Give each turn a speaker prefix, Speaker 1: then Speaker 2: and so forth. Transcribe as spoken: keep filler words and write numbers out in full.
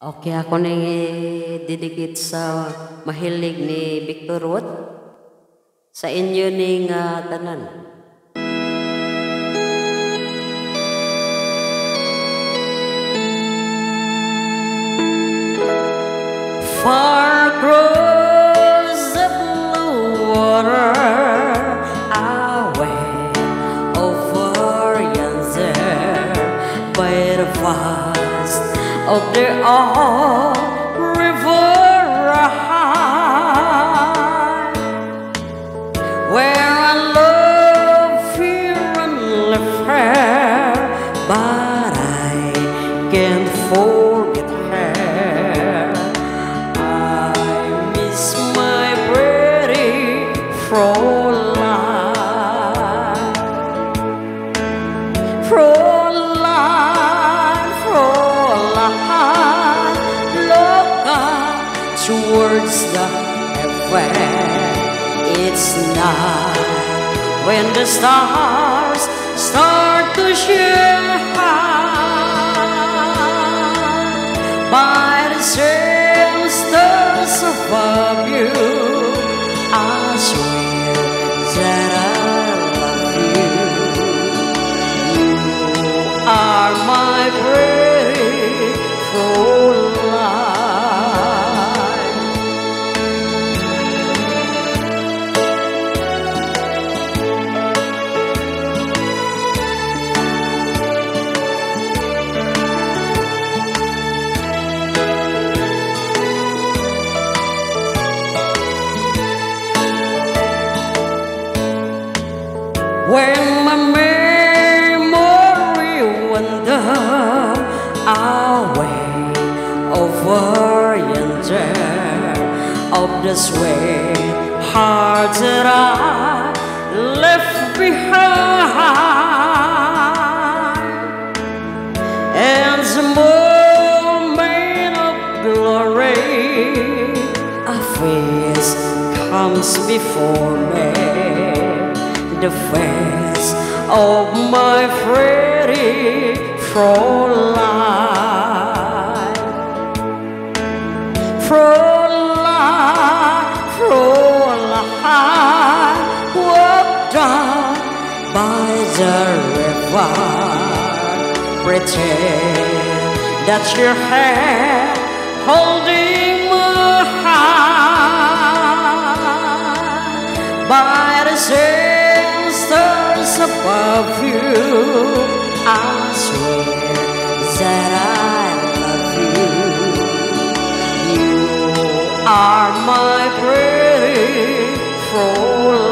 Speaker 1: Okay, ako nang didikit sa mahilig ni Victor Roth sa inyo ning uh, tanan. Far across the blue water, away over yonder by the vast of the old river high, where I love you and fair, but I can't forget her. I miss my pretty Fräulein, Fräulein, Fräulein, look up towards the heaven. It's night when the stars start to shine by the same stars above you. I swear that I love you. You are my pretty Fräulein. When my memory wander away over yonder of the sweet heart that I left behind, and the moment of glory, a face comes before me. The face of my pretty Fräulein, Fräulein, Fräulein, walk down by the river, pretend that your hand holding my hand by the sea stars above you. I swear that I love you. You are my pretty Fräulein.